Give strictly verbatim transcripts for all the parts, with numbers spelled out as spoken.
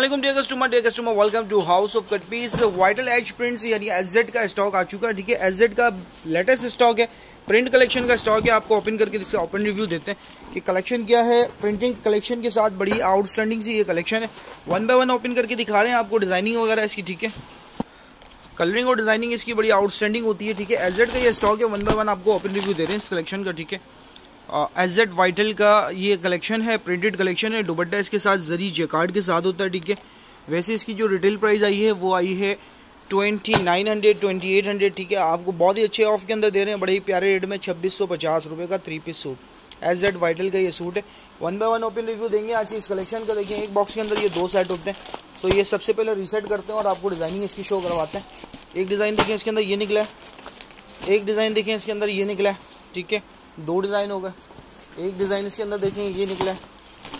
अस्सलाम dear customer dear customer welcome to house of cut piece. Vital age prints यानी SZ का stock आ चुका है। ठीक है, एसजेड का लेटेस्ट स्टॉक है, प्रिंट कलेक्शन का स्टॉक है। आपको ओपन करके ओपन रिव्यू देते हैं कि कलेक्शन क्या है। प्रिंटिंग कलेक्शन के साथ बड़ी आउटस्टैंडिंग सी ये कलेक्शन है। वन बाय वन ओपन करके दिखा रहे हैं आपको डिजाइनिंग वगैरह इसकी। ठीक है, कलरिंग और डिजाइनिंग इसकी बड़ी आउटस्टैंडिंग होती है। ठीक है, एसजेड का ये स्टॉक है, वन बाय वन आपको ओपन रिव्यू दे रहे हैं इस कलेक्शन का। ठीक है, एसजेड वाइटल का ये कलेक्शन है, प्रिंटेड कलेक्शन है। दुपट्टा इसके साथ जरी जैकार्ड के साथ होता है। ठीक है, वैसे इसकी जो रिटेल प्राइस आई है वो आई है twenty nine hundred twenty eight hundred. ठीक है, आपको बहुत ही अच्छे ऑफ के अंदर दे रहे हैं, बड़े ही प्यारे रेट में छब्बीस सौ पचास रुपये का three piece suit. SZ vital का ये सूट है। One by one open review देंगे आज इस कलेक्शन का। देखिए, एक बॉक्स के अंदर ये दो सेट होते हैं। सो ये सबसे पहले रीसेट करते हैं और आपको डिजाइनिंग इसकी शो करवाते हैं। एक डिज़ाइन देखिए इसके अंदर ये निकला है, एक डिज़ाइन देखिए इसके अंदर ये निकला है। ठीक है, दो डिज़ाइन हो गए। एक डिज़ाइन इसके अंदर देखें ये निकला है,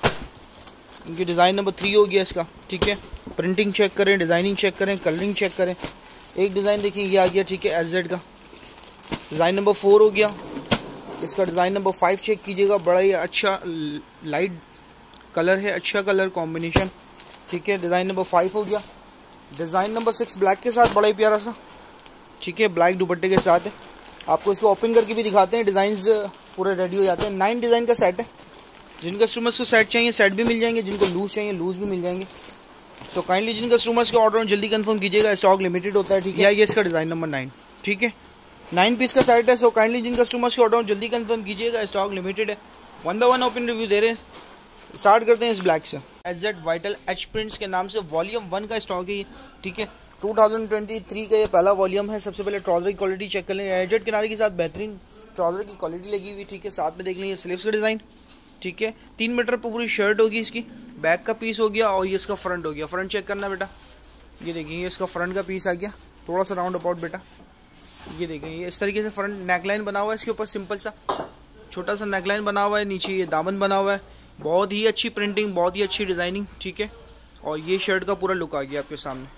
इनकी डिज़ाइन नंबर थ्री हो गया इसका। ठीक है, प्रिंटिंग चेक करें, डिज़ाइनिंग चेक करें, कलरिंग चेक करें। एक डिज़ाइन देखिए ये आ गया। ठीक है, एसजेड का डिज़ाइन नंबर फोर हो गया। इसका डिज़ाइन नंबर फाइव चेक कीजिएगा, बड़ा ही अच्छा लाइट कलर है, अच्छा कलर कॉम्बिनेशन। ठीक है, डिज़ाइन नंबर फाइव हो गया। डिज़ाइन नंबर सिक्स ब्लैक के साथ, बड़ा ही प्यारा सा। ठीक है, ब्लैक दुपट्टे के साथ है। आपको इसको ओपन करके भी दिखाते हैं, डिज़ाइंस पूरे रेडी हो जाते हैं। नाइन डिज़ाइन का सेट है। जिन कस्टमर्स को सेट चाहिए सेट भी मिल जाएंगे, जिनको लूज चाहिए लूज भी मिल जाएंगे। सो काइंडली जिन कस्टमर्स के ऑर्डर जल्दी कंफर्म कीजिएगा, स्टॉक लिमिटेड होता है। ठीक है, ये इसका डिज़ाइन नंबर नाइन। ठीक है, नाइन पीस का सेट है। सो काइंडली जिन कस्टमर्स के ऑर्डर जल्दी कंफर्म कीजिएगा, स्टॉक लिमिटेड है। One by one open review दे रहे हैं। स्टार्ट करते हैं इस ब्लैक से। एसजेड वाइटल एच प्रिंट्स के नाम से वॉल्यूम वन का स्टॉक है ये। ठीक है, टू थाउजेंड ट्वेंटी थ्री का ये पहला वॉल्यूम है। सबसे पहले ट्राउजर की क्वालिटी चेक कर लें। एजेड किनारे के साथ बेहतरीन ट्राउजर की क्वालिटी लगी हुई। ठीक है, साथ में देख लें ये स्लीव्स का डिज़ाइन। ठीक है, तीन मीटर पर पूरी शर्ट होगी इसकी। बैक का पीस हो गया और ये इसका फ्रंट हो गया। फ्रंट चेक करना बेटा, ये देखिए ये इसका फ्रंट का पीस आ गया, थोड़ा सा राउंड अबाउट बेटा। ये देखें ये इस तरीके से फ्रंट नेकलाइन बना हुआ है इसके ऊपर, सिंपल सा छोटा सा नेकलाइन बना हुआ है। नीचे ये दामन बना हुआ है, बहुत ही अच्छी प्रिंटिंग, बहुत ही अच्छी डिज़ाइनिंग। ठीक है, और ये शर्ट का पूरा लुक आ गया आपके सामने।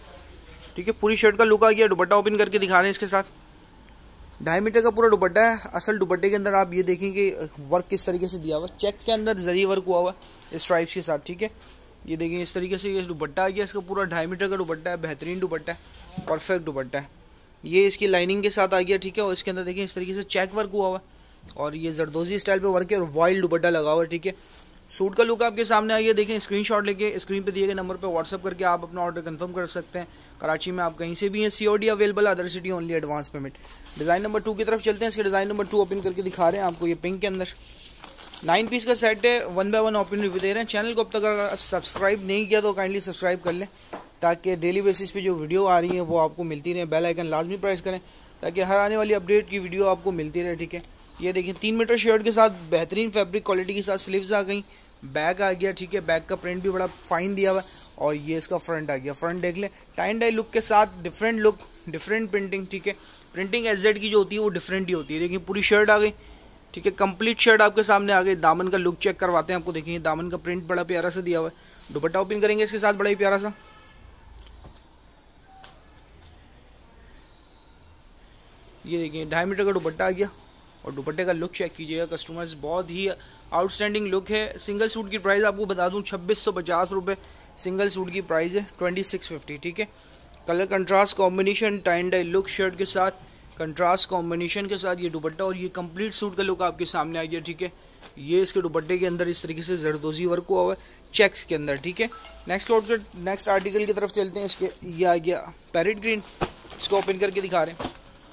ठीक है, पूरी शर्ट का लुक आ गया। दुपट्टा ओपन करके दिखा रहे हैं इसके साथ। ढाई मीटर का पूरा दुपट्टा है। असल दुपट्टे के अंदर आप ये देखेंगे वर्क किस तरीके से दिया हुआ है। चेक के अंदर जरी वर्क हुआ हुआ है स्ट्राइप्स के साथ। ठीक है, ये देखिए इस तरीके से ये दुपट्टा आ गया इसका। पूरा ढाई मीटर का दुपट्टा है, बेहतरीन दुपट्टा है, परफेक्ट दुपट्टा है। ये इसकी लाइनिंग के साथ आ गया। ठीक है, और इसके अंदर देखिए इस तरीके से चेक वर्क हुआ हुआ है और ये जरदोजी स्टाइल पे वर्क है और वाइल्ड दुपट्टा लगा हुआ है। ठीक है, सूट का लुक आपके सामने आइए। देखें, स्क्रीनशॉट लेके स्क्रीन पे दिए गए नंबर पे व्हाट्सअप करके आप अपना ऑर्डर कंफर्म कर सकते हैं। कराची में आप कहीं से भी हैं, COD available, other city only advance payment. Design number two की तरफ चलते हैं। इसके डिज़ाइन नंबर टू ओपन करके दिखा रहे हैं आपको। ये पिंक के अंदर नाइन पीस का सेट है। One by one open review दे रहे हैं। चैनल को अब तक अगर सब्सक्राइब नहीं किया तो काइंडली सब्सक्राइब कर लें, ताकि डेली बेसिस पे जो वीडियो आ रही है वो आपको मिलती रहे। बेल आइकन लाजमी प्रेस करें ताकि हर आने वाली अपडेट की वीडियो आपको मिलती रहे। ठीक है, ये देखिए तीन मीटर शर्ट के साथ बेहतरीन फैब्रिक क्वालिटी के साथ स्लीव्स आ गई, बैक आ गया। ठीक है, बैक का प्रिंट भी बड़ा फाइन दिया हुआ है और ये इसका फ्रंट आ गया। फ्रंट देख ले, टाइन डाई लुक के साथ डिफरेंट लुक, डिफरेंट प्रिंटिंग। ठीक है, प्रिंटिंग एसजेड की जो होती है वो डिफरेंट ही होती है। देखिए पूरी शर्ट आ गई। ठीक है, कंप्लीट शर्ट आपके सामने आ गई। दामन का लुक चेक करवाते हैं आपको। देखिए दामन का प्रिंट बड़ा प्यारा सा दिया हुआ है। दुपट्टा ओपन करेंगे इसके साथ, बड़ा ही प्यारा सा। ये देखिए ढाई मीटर का दुपट्टा आ गया और दुपट्टे का लुक चेक कीजिएगा कस्टमर्स, बहुत ही आउटस्टैंडिंग लुक है। सिंगल सूट की प्राइस आपको बता दूं छब्बीस सौ पचास रुपये सिंगल सूट की प्राइस है, ट्वेंटी सिक्स फिफ्टी। ठीक है, colour contrast combination, tie and dye look shirt के साथ, कंट्रास्ट कॉम्बिनेशन के साथ ये दुपट्टा और ये कंप्लीट सूट का लुक आपके सामने आ गया। ठीक है, ये इसके दुपट्टे के अंदर इस तरीके से जरदोजी वर्क हुआ हुआ है चेक्स के अंदर। ठीक है, नेक्स्ट नेक्स्ट आर्टिकल की तरफ चलते हैं। इसके ये आ गया पैरेट ग्रीन, इसको ओपन करके दिखा रहे हैं।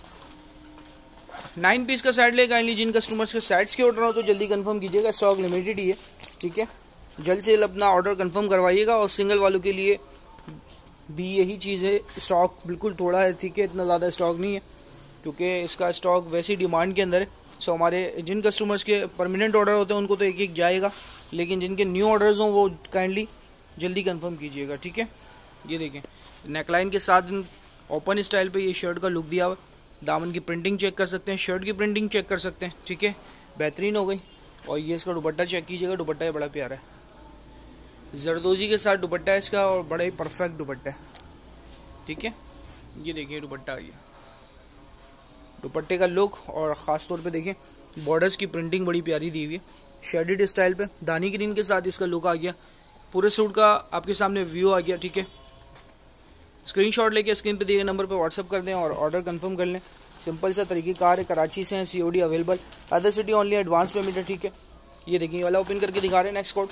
नाइन पीस का सेट ले काइंडली जिन कस्टमर्स के सेट्स के ऑर्डर हो तो जल्दी कंफर्म कीजिएगा, स्टॉक लिमिटेड ही है। ठीक है, जल्द से जल्द अपना ऑर्डर कंफर्म करवाइएगा। और सिंगल वालों के लिए भी यही चीज़ है, स्टॉक बिल्कुल थोड़ा है। ठीक है, इतना ज़्यादा स्टॉक नहीं है क्योंकि इसका स्टॉक वैसी डिमांड के अंदर है। सो हमारे जिन कस्टमर्स के परमानेंट ऑर्डर होते हैं उनको तो एक एक जाएगा, लेकिन जिनके न्यू ऑर्डर्स हों वो काइंडली जल्दी कंफर्म कीजिएगा। ठीक है, ये देखें नेकलाइन के साथ ओपन स्टाइल पे ये शर्ट का लुक दिया हुआ। दामन की प्रिंटिंग चेक कर सकते हैं, शर्ट की प्रिंटिंग चेक कर सकते हैं। ठीक है, बेहतरीन हो गई। और ये इसका दुपट्टा चेक कीजिएगा, दुपट्टा है बड़ा प्यारा है, जरदोजी के साथ दुपट्टा है इसका और बड़ा ही परफेक्ट दुपट्टा है। ठीक है, ये देखिए दुपट्टा आ गया। दुपट्टे का लुक और ख़ास तौर पे देखें बॉर्डर्स की प्रिंटिंग बड़ी प्यारी दी हुई है, शेडेड स्टाइल पे। दानी ग्रीन के साथ इसका लुक आ गया। पूरे सूट का आपके सामने व्यू आ गया, ठीक है। स्क्रीनशॉट लेके स्क्रीन पे दिए गए नंबर पे व्हाट्सअप कर दें और ऑर्डर कंफर्म कर लें। सिंपल सा तरीक़ेकार है, कराची से हैं, COD available, other city only advance payment है, ठीक है। ये देखिए वाला ओपन करके दिखा रहे हैं। नेक्स्ट कोड,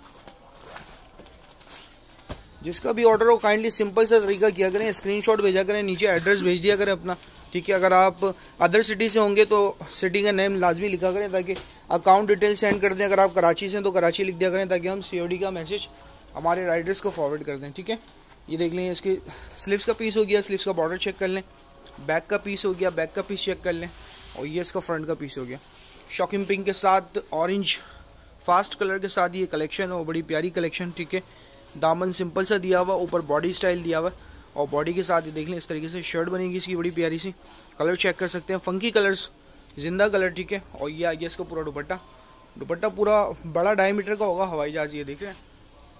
जिसका भी ऑर्डर हो काइंडली सिंपल सा तरीका किया करें, स्क्रीनशॉट भेजा करें, नीचे एड्रेस भेज दिया करें अपना, ठीक है। अगर आप अदर सिटी से होंगे तो सिटी का नेम लाजमी लिखा करें ताकि अकाउंट डिटेल सेंड कर दें। अगर आप कराची से हैं तो कराची लिख दिया करें ताकि हम सीओडी का मैसेज हमारे राइडर्स को फॉरवर्ड कर दें, ठीक है। ये देख लें, इसकी स्लीव्स का पीस हो गया, स्लीव्स का बॉर्डर चेक कर लें, बैक का पीस हो गया, बैक का पीस चेक कर लें, और ये इसका फ्रंट का पीस हो गया। शॉकिंग पिंक के साथ ऑरेंज फास्ट कलर के साथ ये कलेक्शन है, बड़ी प्यारी कलेक्शन, ठीक है। दामन सिंपल सा दिया हुआ, ऊपर बॉडी स्टाइल दिया हुआ, और बॉडी के साथ ये देख लें इस तरीके से शर्ट बनेगी इसकी, बड़ी प्यारी सी। कलर चेक कर सकते हैं, फंकी कलर्स, जिंदा कलर, ठीक है। और ये आ गया इसका पूरा दुपट्टा, दुपट्टा पूरा बड़ा डायमीटर का होगा, हवाई जहाज, ये देख रहे हैं,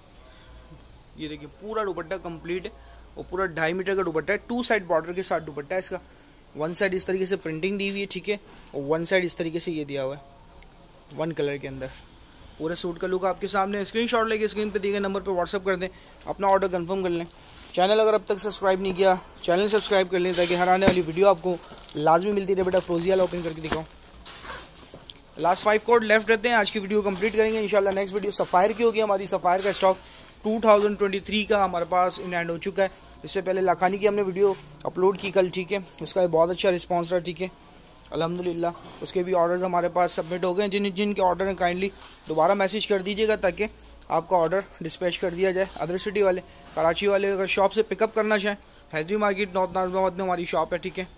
ये देखिए पूरा दुपट्टा कंप्लीट है और पूरा ढाई मीटर का दुपट्टा है। टू साइड बॉर्डर के साथ दुपट्टा है इसका, वन साइड इस तरीके से प्रिंटिंग दी हुई है, ठीक है, और वन साइड इस तरीके से ये दिया हुआ है वन कलर के अंदर। पूरे सूट का लुक आपके सामने। स्क्रीनशॉट लेके स्क्रीन पे दिए गए नंबर पे व्हाट्सअप कर दें, अपना ऑर्डर कंफर्म कर लें। चैनल अगर अब तक सब्सक्राइब नहीं किया, चैनल सब्सक्राइब कर लें ताकि हर आने वाली वीडियो आपको लाजमी मिलती रहे। बेटा फ्रोजी वाला ओपन करके दिखाऊँ, लास्ट फाइव कोड लेफ्ट रहते हैं। आज की वीडियो कंप्लीट करेंगे इंशाल्लाह। नेक्स्ट वीडियो सफ़ायर की होगी हमारी। सफ़ायर का stock two thousand twenty three का हमारे पास इन हैंड हो चुका है। इससे पहले लाखानी की हमने वीडियो अपलोड की कल, ठीक है, उसका बहुत अच्छा रिस्पांस रहा, ठीक है, अल्हम्दुलिल्लाह। उसके भी ऑर्डर्स हमारे पास सबमिट हो गए। जिन जिनके ऑर्डर हैं काइंडली दोबारा मैसेज कर दीजिएगा ताकि आपका ऑर्डर डिस्पैच कर दिया जाए। अदर सिटी वाले, कराची वाले अगर शॉप से पिकअप करना चाहें, हैदरी मार्केट नॉर्थ नाज़िमाबाद में हमारी शॉप है, ठीक है।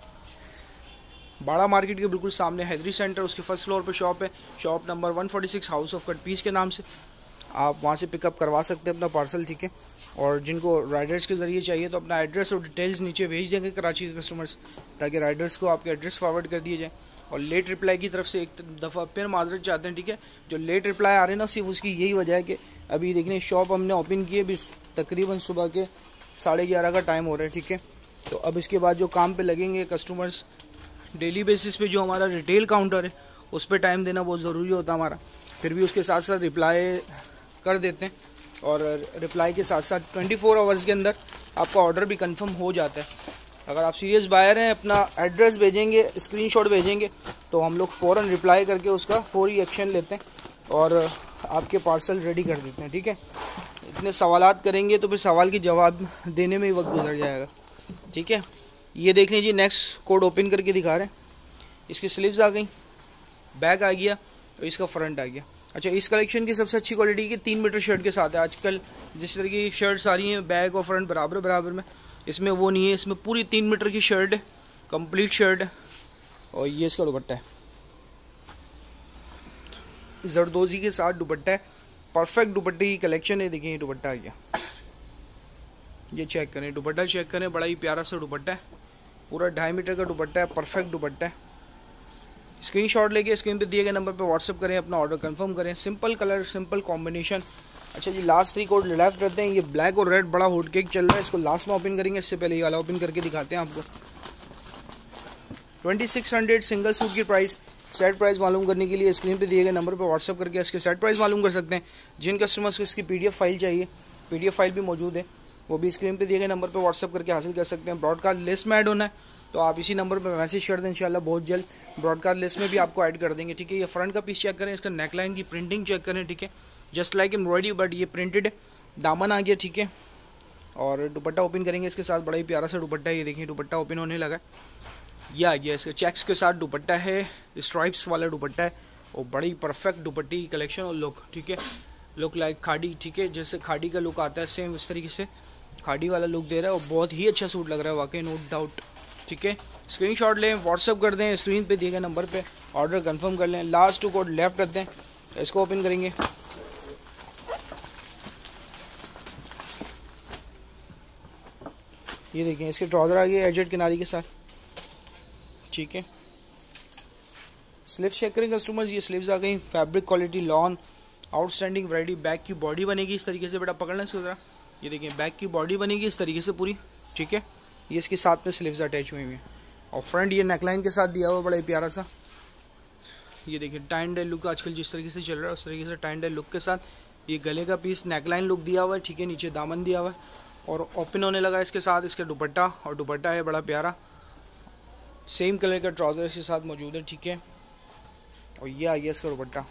बाड़ा मार्केट के बिल्कुल सामने हैदरी सेंटर, उसके फर्स्ट फ्लोर पर शॉप है, shop number one forty six house of cut piece के नाम से। आप वहाँ से पिकअप करवा सकते हैं अपना पार्सल, ठीक है। और जिनको राइडर्स के ज़रिए चाहिए तो अपना एड्रेस और डिटेल्स नीचे भेज देंगे कराची के कस्टमर्स, ताकि राइडर्स को आपके एड्रेस फॉरवर्ड कर दिए जाए। और लेट रिप्लाई की तरफ से एक दफ़ा फिर माजरत चाहते हैं, ठीक है। जो लेट रिप्लाई आ रहे हैं ना, सिर्फ उसकी यही वजह है कि अभी देखने शॉप हमने ओपन की है, अभी तकरीबन सुबह के साढ़े ग्यारह का टाइम हो रहा है, ठीक है। तो अब इसके बाद जो काम पे लगेंगे कस्टमर्स, डेली बेसिस पे जो हमारा रिटेल काउंटर है उस पर टाइम देना बहुत ज़रूरी होता है हमारा, फिर भी उसके साथ साथ रिप्लाई कर देते हैं। और रिप्लाई के साथ साथ ट्वेंटी फोर आवर्स के अंदर आपका ऑर्डर भी कंफर्म हो जाता है। अगर आप सीरियस बायर हैं, अपना एड्रेस भेजेंगे, स्क्रीनशॉट भेजेंगे, तो हम लोग फ़ौरन रिप्लाई करके उसका फौरी एक्शन लेते हैं और आपके पार्सल रेडी कर देते हैं, ठीक है। इतने सवालात करेंगे तो फिर सवाल के जवाब देने में ही वक्त गुजर जाएगा, ठीक है। ये देख लीजिए, नेक्स्ट कोड ओपन करके दिखा रहे हैं। इसकी स्लीव्स आ गई, बैक आ गया और इसका फ्रंट आ गया। अच्छा, इस कलेक्शन की सबसे अच्छी क्वालिटी की तीन मीटर शर्ट के साथ है। आजकल जिस तरह की शर्ट्स आ रही हैं बैक और फ्रंट बराबर बराबर में, इसमें वो नहीं है, इसमें पूरी तीन मीटर की शर्ट है, कंप्लीट शर्ट है। और ये इसका दुपट्टा है, जरदोजी के साथ दुपट्टा है, परफेक्ट दुपट्टे की कलेक्शन है। देखिए ये दुपट्टा आ गया, ये चेक करें, दुपट्टा चेक करें, बड़ा ही प्यारा सा दुपट्टा है, पूरा ढाई मीटर का दुपट्टा है, परफेक्ट दुपट्टा है। स्क्रीनशॉट लेके स्क्रीन पे दिए गए नंबर पे व्हाट्सअप करें, अपना ऑर्डर कंफर्म करें। Simple colour, simple combination. अच्छा जी, लास्ट थ्री कोड लेफ्ट रहते हैं। ये ब्लैक और रेड बड़ा हॉट केक चल रहा है, इसको लास्ट में ओपन करेंगे। इससे पहले ये वाला ओपन करके दिखाते हैं आपको। Twenty six hundred single suit की प्राइस। सेट प्राइस मालूम करने के लिए स्क्रीन पे दिए गए नंबर पर व्हाट्सअप करके इसके सेट प्राइस मालूम कर सकते हैं। जिन कस्टमर्स को इसकी पीडीएफ फाइल चाहिए, पीडीएफ फाइल भी मौजूद है, वो भी स्क्रीन पे दिए गए नंबर पर व्हाट्सअप करके हासिल कर सकते हैं। ब्रॉडकास्ट लिस्ट में ऐड होना है तो आप इसी नंबर पर मैसेज कर दें, इंशाल्लाह बहुत जल्द ब्रॉडकास्ट लिस्ट में भी आपको ऐड कर देंगे, ठीक है। ये फ्रंट का पीस चेक करें, इसका नेकलाइन की प्रिंटिंग चेक करें, ठीक है, जस्ट लाइक एम्ब्रॉयडरी बट ये प्रिंटेड है। दामन आ गया, ठीक है। और दुपट्टा ओपन करेंगे इसके साथ, बड़ा ही प्यारा सा दुपट्टा है। ये देखिए दुपट्टा ओपन होने लगा, ये आ गया, इसका चेक्स के साथ दुपट्टा है, स्ट्राइप्स वाला दुपट्टा है और बड़ी परफेक्ट दुपट्टे की कलेक्शन और लुक, ठीक है, लुक लाइक खाड़ी, ठीक है, जैसे खाड़ी का लुक आता है सेम इस तरीके से खाड़ी वाला लुक दे रहा है और बहुत ही अच्छा सूट लग रहा है वाकई, नो डाउट, ठीक है। स्क्रीनशॉट लें, व्हाट्सअप कर दें, स्क्रीन पे दिए गए नंबर पे ऑर्डर कंफर्म कर लें। लास्ट टू कोड लेफ्ट रखते हैं, इसको ओपन करेंगे। ये देखिए इसके ट्राउजर आ गए एजेड किनारी के साथ, ठीक है। स्लीव चेक करें कस्टमर्स, ये स्लीव्स आ गई, fabric quality lawn, outstanding variety. Back की बॉडी बनेगी इस तरीके से, बेटा पकड़ना इसको जरा, ये देखिए बैक की बॉडी बनेगी इस तरीके से पूरी, ठीक है। ये इसके साथ में स्लीव्स अटैच हुई हुई हैं और फ्रंट ये नेकलाइन के साथ दिया हुआ बड़ा ही प्यारा सा। ये देखिए टाइन डाई लुक आजकल जिस तरीके से चल रहा है उस तरीके से टाइन डाई लुक के साथ ये गले का पीस नेकलाइन लुक दिया हुआ है, ठीक है, नीचे दामन दिया हुआ है और ओपन होने लगा इसके साथ इसका दुपट्टा, और दुपट्टा है बड़ा प्यारा, सेम कलर का ट्राउज़र इसके साथ मौजूद है, ठीक है। और ये आ गया इसका दुपट्टा,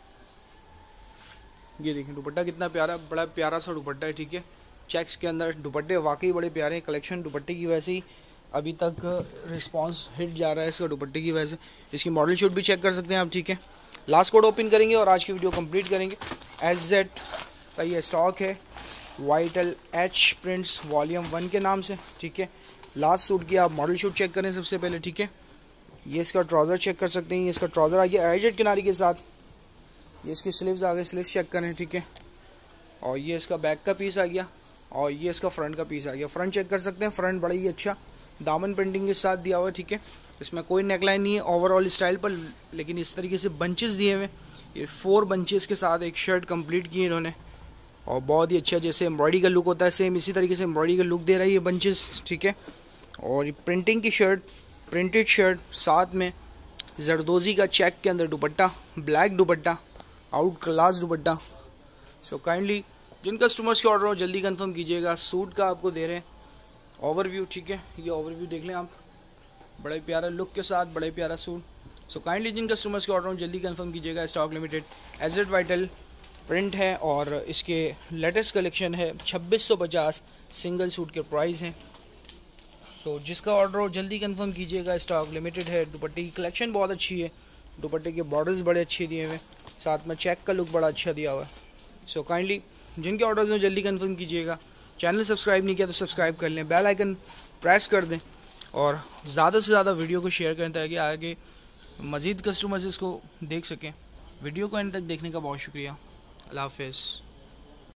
ये देखें दुपट्टा कितना प्यारा, बड़ा प्यारा सा दुपट्टा है, ठीक है। चेक्स के अंदर दुपट्टे वाकई बड़े प्यारे हैं। कलेक्शन दुपट्टे की वजह से ही अभी तक रिस्पांस हिट जा रहा है इसका, दुपट्टे की वजह से। इसकी मॉडल शूट भी चेक कर सकते हैं आप, ठीक है। लास्ट कोड ओपन करेंगे और आज की वीडियो कंप्लीट करेंगे। एस जेड का ये स्टॉक है, vital H prints volume one के नाम से, ठीक है। लास्ट सूट की आप मॉडल शूट चेक करें सबसे पहले, ठीक है। ये इसका ट्राउज़र चेक कर सकते हैं, ये इसका ट्राउज़र आ गया एजेड किनारी के साथ, ये इसकी स्लीव्स आ गए, स्लीव्स चेक करें, ठीक है। और ये इसका बैक का पीस आ गया और ये इसका फ्रंट का पीस आ गया। फ्रंट चेक कर सकते हैं, फ्रंट बड़ा ही अच्छा दामन प्रिंटिंग के साथ दिया हुआ है, ठीक है। इसमें कोई नेकलाइन नहीं है ओवरऑल स्टाइल पर, लेकिन इस तरीके से बंचेस दिए हुए, ये फोर बंचेस के साथ एक शर्ट कंप्लीट की इन्होंने और बहुत ही अच्छा जैसे एम्ब्रॉयडरी का लुक होता है सेम इसी तरीके से एम्ब्रॉयडरी का लुक दे रहा है ये बंचेस, ठीक है। और ये प्रिंटिंग की शर्ट, प्रिंटेड शर्ट, साथ में जरदोजी का चेक के अंदर दुपट्टा, ब्लैक दुपट्टा, आउट क्लास दुपट्टा। सो काइंडली जिन कस्टमर्स के ऑर्डर हो जल्दी कंफर्म कीजिएगा। सूट का आपको दे रहे हैं ओवरव्यू, ठीक है, ये ओवरव्यू देख लें आप, बड़े प्यारा लुक के साथ बड़े प्यारा सूट। सो काइंडली जिन कस्टमर्स के ऑर्डर हो जल्दी कंफर्म कीजिएगा। Stock limited AZ vital print है और इसके लेटेस्ट कलेक्शन है छब्बीस सौ पचास सिंगल सूट के प्राइस हैं। तो जिसका ऑर्डर हो जल्दी कंफर्म कीजिएगा। स्टॉक लिमिटेड है। दुपट्टे की कलेक्शन बहुत अच्छी है, दुपट्टे के बॉर्डर्स बड़े अच्छे दिए हुए, साथ में चेक का लुक बड़ा अच्छा दिया हुआ है। सो काइंडली जिनके ऑर्डर्स हो जल्दी कंफर्म कीजिएगा। चैनल सब्सक्राइब नहीं किया तो सब्सक्राइब कर लें, बेल आइकन प्रेस कर दें और ज़्यादा से ज़्यादा वीडियो को शेयर करें ताकि आगे मज़ीद कस्टमर्स इसको देख सकें। वीडियो को एंड तक देखने का बहुत शुक्रिया। अल्लाह हाफ़िज़।